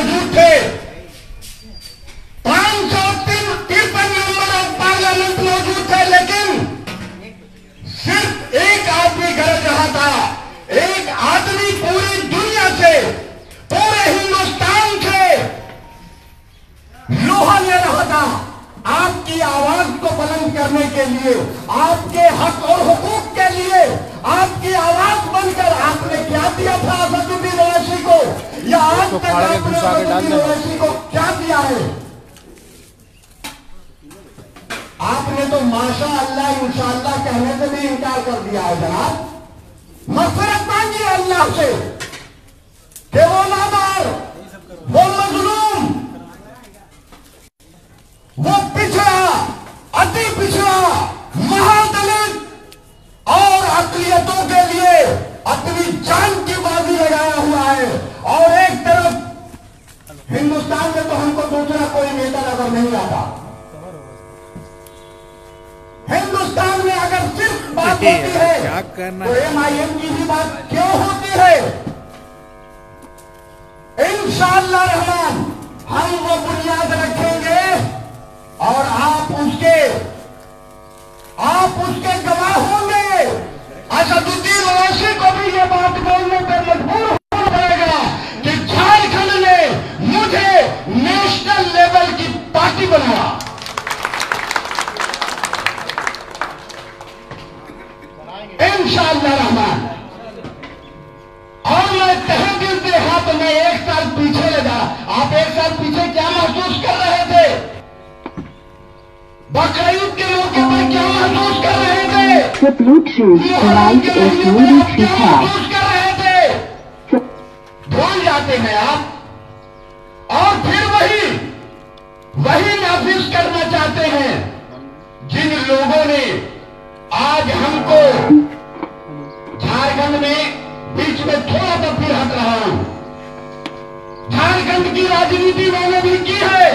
मौजूद थे। 553 member of parliament मौजूद थे, लेकिन सिर्फ एक आदमी गरज रहा था। एक आदमी पूरी दुनिया से, पूरे हिंदुस्तान से लोहा ले रहा था आपकी आवाज को बुलंद करने के लिए, आपके हक और हुकूक के लिए। आपकी आवाज बनकर आपने क्या दिया था असदुद्दीन ओवैसी को, या आज तक आपने असदुद्दीन ओवैसी को क्या दिया है? आपने तो माशा अल्लाह इंशाअल्लाह कहने से भी इनकार कर दिया है। जनाब मग़फ़िरत मांगिए अल्लाह से कि वो नादार, वो मजलूम, वो पिछड़ा, अति पिछड़ा, महादलित और अक़लियतों के लिए अपनी जान की बाजी लगाया हुआ है। और एक तरफ हिंदुस्तान में तो हमको दूसरा कोई नेता नजर नहीं आता। हिंदुस्तान में अगर सिर्फ बात होती है तो MIM की भी बात क्यों होती है? इंशाअल्लाह रहमान हम वो बुनियाद रखेंगे और आप उसके गवाह होंगे। असदुद्दीन ओवैसी को भी ये बात बोलने पर मजबूर होना पड़ेगा कि झारखंड ने मुझे नेशनल लेवल की पार्टी बनाया। इंशाअल्लाह रहमान। और मैं तहे दिल से हाथ में एक साल पीछे ले जा। आप एक साल पीछे क्या महसूस कर रहे थे? बकरीद के मौके पर क्या महसूस कर रहे थे? महसूस कर रहे थे? भूल जाते हैं आप, और फिर वही नाफिज करना चाहते हैं जिन लोगों ने आज हमको झारखंड में, बीच में थोड़ा सा फिर हट रहा हूं, झारखंड की राजनीति मैंने भी की है।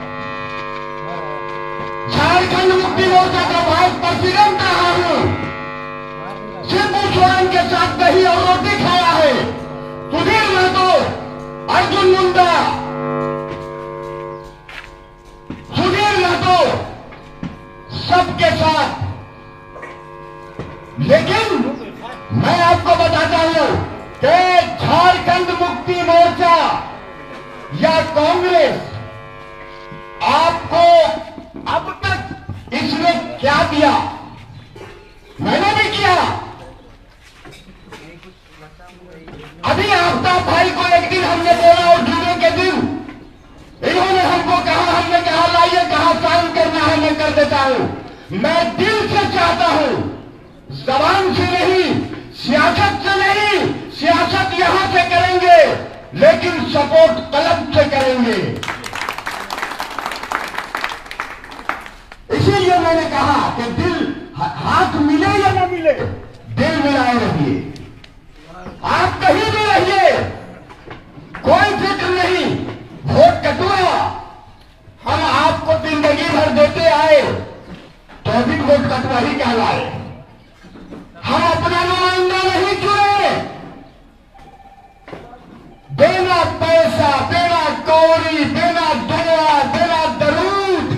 झारखंड मुक्ति मोर्चा का वाइस प्रेसिडेंट रहा हूं। शिबू सोरेन के साथ दही और रोटी खाया है। सुधीर महतो, अर्जुन मुंडा, सुधीर महतो, सबके साथ। लेकिन मैं आपको बताता हूं कि झारखंड मुक्ति मोर्चा या कांग्रेस आपको अब तक इसने क्या दिया? मैंने भी किया। अभी आफ्ताब भाई को एक दिन हमने बोला और जुमे के दिन इन्होंने हमको कहा, हमने कहा लाइए, कहा साइन करना है, मैं कर देता हूं। मैं दिल से चाहता हूं, जबान से नहीं, सियासत से नहीं, सियासत यहां से करेंगे लेकिन सपोर्ट कलम से करेंगे। इसीलिए मैंने कहा कि दिल, हाथ मिले या न मिले, दिल मिलाए रहिए। आप कहीं भी रहिए, कोई फिक्र नहीं। वोट कटुआ हम आपको जिंदगी भर देते आए तो भी वोट कटुआ ही कहलाए। हम अपना नुमाइंदा नहीं चुने। बिना पैसा, बिना कौड़ी, बिना दुआ, बिना दरूद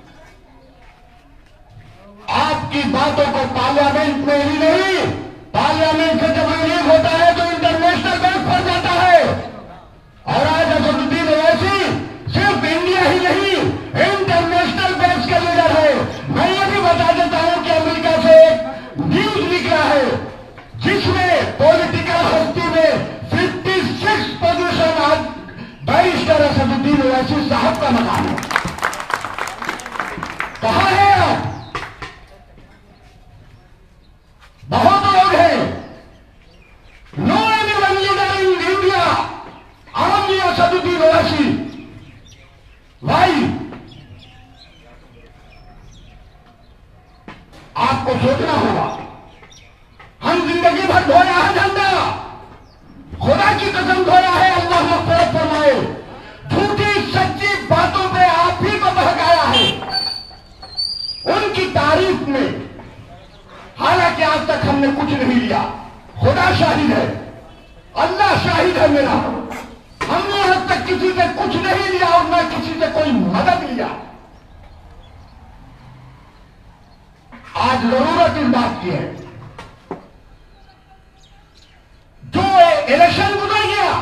आपकी बातों को पार्लियामेंट में ही नहीं, पार्लियामेंट से जब रिलीज होता है तो इंटरनेशनल बेस पर जाता है। और आज असदुद्दीन ओवैसी सिर्फ इंडिया ही नहीं, इंटरनेशनल बेस का लीडर है। मैं ये भी बता देता हूं कि अमेरिका से एक न्यूज निकला है जिसमें पॉलिटिकल हस्ती में 56 पोजीशन आज बैरिस्टर असदुद्दीन ओवैसी साहब का मकान है। कहां है आप? बहुत लोग हैं। No anyone leader in India only Asaduddin Owaisi. भाई आपको सोचना होगा। हम जिंदगी भर धोया है झंडा, खुदा की कसम धोया है। अल्लाह मग़फ़िरत फरमाए। झूठी सच्ची बातों पे आप ही को बहकाया है उनकी तारीफ में। हालांकि आज तक हमने कुछ नहीं लिया। खुदा शाहिद है, अल्लाह शाहिद है मेरा। हमने आज तक किसी से कुछ नहीं लिया और न किसी से कोई मदद लिया। आज जरूरत इस बात की है, जो इलेक्शन गुजर गया,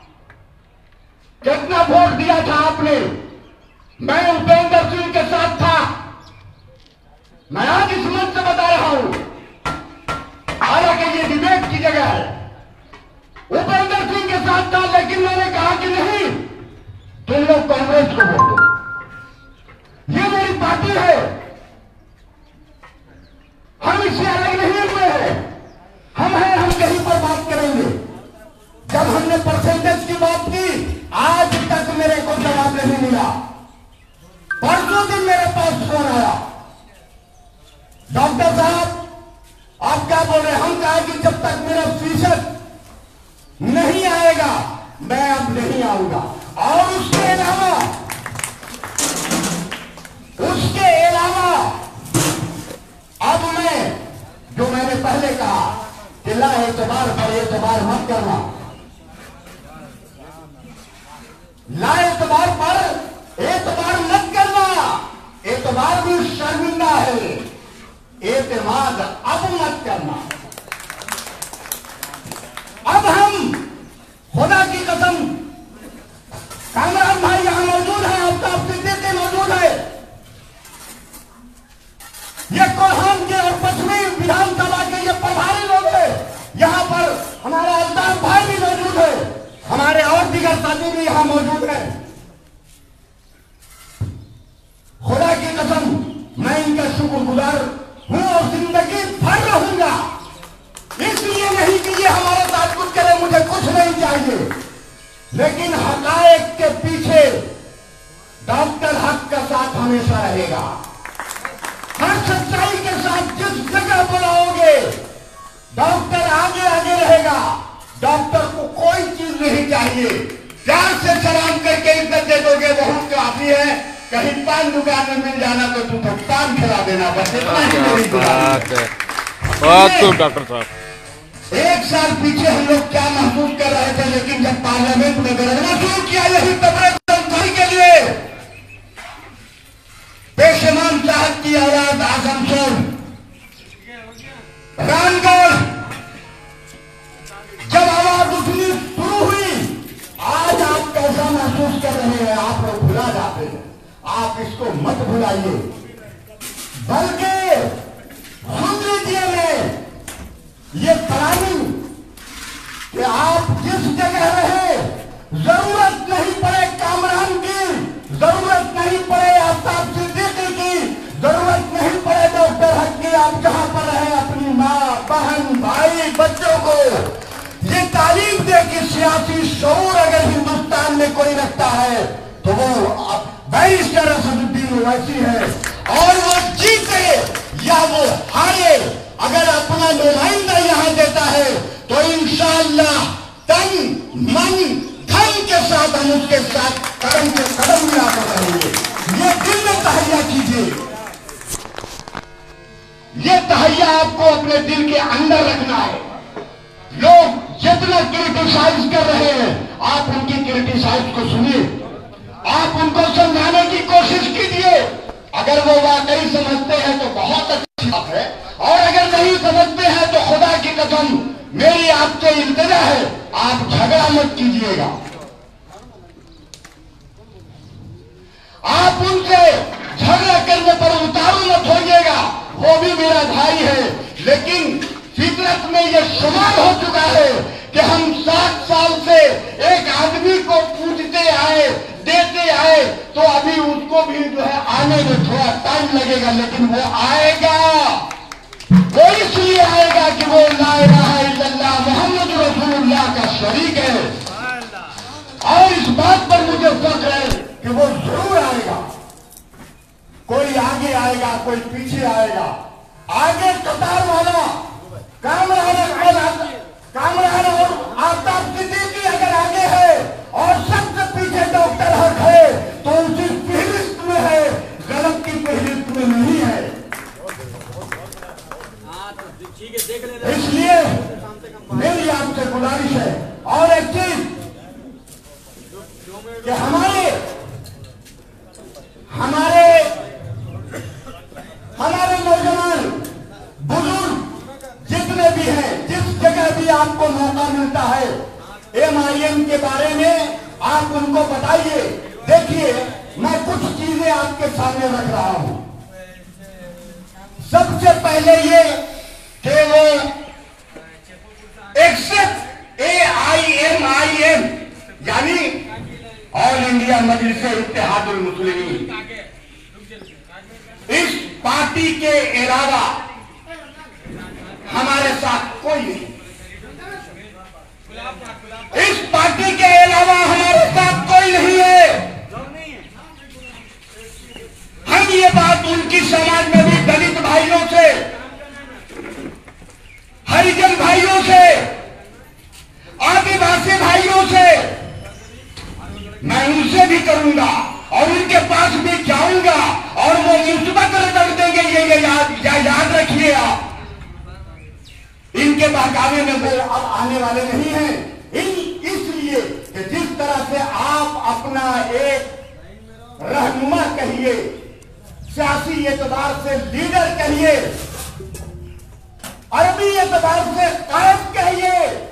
कितना वोट दिया था आपने, मैं उपेंद्र सिंह के साथ था। मैं आज इस मंच से बता रहा हूं, हालांकि ये डिबेट की जगह है, उपेंद्र सिंह के साथ था, लेकिन मैंने कहा कि नहीं, तुम लोग कांग्रेस को वोट दो, ये मेरी पार्टी है, हम इससे अलग नहीं हुए हैं, हम हैं, हम कहीं पर बात करेंगे। जब हमने परसेंटेज की बात की, आज तक मेरे को जवाब नहीं मिला। परसों दिन मेरे पास फोन आया, डॉक्टर साहब आप क्या बोल रहे हैं? हम कहा कि जब तक मेरा फीसद नहीं आएगा मैं अब नहीं आऊंगा। और उसके अलावा अब मैं, जो मैंने पहले कहा कि ला एतबार पर एतबार मत करना, ला एतबार पर एतबार मत करना, एतबार भी शर्मिंदा है, एतमाद अब मत करना। अब हम खुदा की कसम, कामरान भाई यहां मौजूद है, आफ्ताब सिद्दीकी मौजूद है, ये कोल्हान के और पश्चिमी विधानसभा के ये प्रभारी लोग हैं, यहां पर हमारा अल्ताफ भाई भी मौजूद है, हमारे और दीगर साथी भी यहां मौजूद है। खुदा की कसम मैं इनका शुक्रगुजार हूं और जिंदगी भर रहूंगा। इसलिए नहीं कि ये हमारे साथ कुछ करे, मुझे कुछ नहीं चाहिए, लेकिन हकायक के पीछे डॉक्टर हक का साथ हमेशा रहेगा। हर सच्चाई के साथ जिस जगह पर आओगे डॉक्टर आगे आगे रहेगा। डॉक्टर को कोई चीज नहीं चाहिए, प्यार से सलाम करके इज्जत दे दोगे बहुत काफी है। कहीं पान दुकान में मिल जाना तो तुम पान खिला देना, बस इतना ही मेरी बात है। डॉक्टर साहब, एक साल पीछे हम लोग क्या महसूस कर रहे थे, लेकिन जब पार्लियामेंट में गरजना शुरू किया यही तबरे के लिए, पेशेमान साहब की औलाद आजमगढ़, रामगढ़, जब आवाज उठनी शुरू हुई, आज आप कैसा महसूस कर रहे हैं? आप लोग भुला जाते हैं, आप इसको मत भुलाइए, बल्कि सुन लीजिए मैं ये प्लानिंग कि आप जिस जगह रहे, जरूरत नहीं पड़े कामरान की, जरूरत नहीं पड़े आफ्ताब सिद्दीकी की, जरूरत नहीं पड़े डॉक्टर हक की, आप जहां पर रहे अपनी माँ, बहन, भाई, बच्चों को ये तालीम दे कि सियासी शऊर अगर हिंदुस्तान में कोई रखता है तो वो बैरिस्टर असदुद्दीन ओवैसी है, और वो जीते या वो हारे, अगर अपना नुमाइंदा यहां देता है तो इंशाअल्लाह तन मन धन के साथ हम उसके साथ कदम से कदम मिलाकर रहेंगे। ये दिल में तहैया कीजिए, ये तहैया आपको अपने दिल के अंदर रखना है। लोग जितना क्रिटिसाइज कर रहे हैं, आप उनकी क्रिटिसाइज को सुनिए, आप उनको समझाने की कोशिश कीजिए। अगर वो वाकई समझते हैं तो बहुत अच्छी बात है, और अगर नहीं समझते हैं तो खुदा की कसम मेरी आपसे इल्तिजा है, आप झगड़ा मत कीजिएगा, आप उनसे झगड़ा करने पर उतारू मत होइएगा। वो भी मेरा भाई है, लेकिन फितरत में यह शुमार हो चुका है कि हम 7 साल से एक आदमी को पूजते आए, देते आए, तो अभी उसको भी जो है आने में थोड़ा टाइम लगेगा, लेकिन वो आएगा। वो इसलिए आएगा कि वो ला इलाहा इल्लल्लाह मुहम्मद रसूलुल्लाह का शरीक है, और इस बात पर मुझे फख्र है कि वो जरूर आएगा। कोई आगे आएगा, कोई पीछे आएगा, आगे कतार वाला कामरान और आफ्ताब सिद्दीकी अगर आगे है और सबसे पीछे डॉक्टर हक है, तो उसी फहरिस्त में है, गलत की फहरिस्त में नहीं है। इसलिए मेरी आपसे गुजारिश है। और एक चीज कि हमारे हमारे हमारे नौजवान बुजुर्ग जितने भी हैं, जिस जगह भी आपको मौका मिलता है MIM के बारे में आप उनको बताइए। देखिए, मैं कुछ चीजें आपके सामने रख रहा हूं। सबसे पहले ये कि वो एक्सेप्ट AIMIM यानी ऑल इंडिया मजलिस इत्तेहादुल मुस्लिमीन, इस पार्टी के अलावा हमारे साथ कोई नहीं, इस पार्टी के अलावा हमारे साथ कोई नहीं है। हम ये बात उनकी समाज में भी दलित भाइयों से, हरिजन भाइयों से, आदिवासी भाइयों से मैं उनसे भी करूंगा और उनके पास भी जाऊंगा और वो मुस्बत रिजल्ट देंगे। ये याद रखिए आप, इनके बहकावे में वो अब आने वाले नहीं हैं। इसलिए कि जिस तरह से आप अपना एक रहनुमा कहिए, सियासी एतबार से लीडर कहिए, अरबी एतबार से कायद कहिए,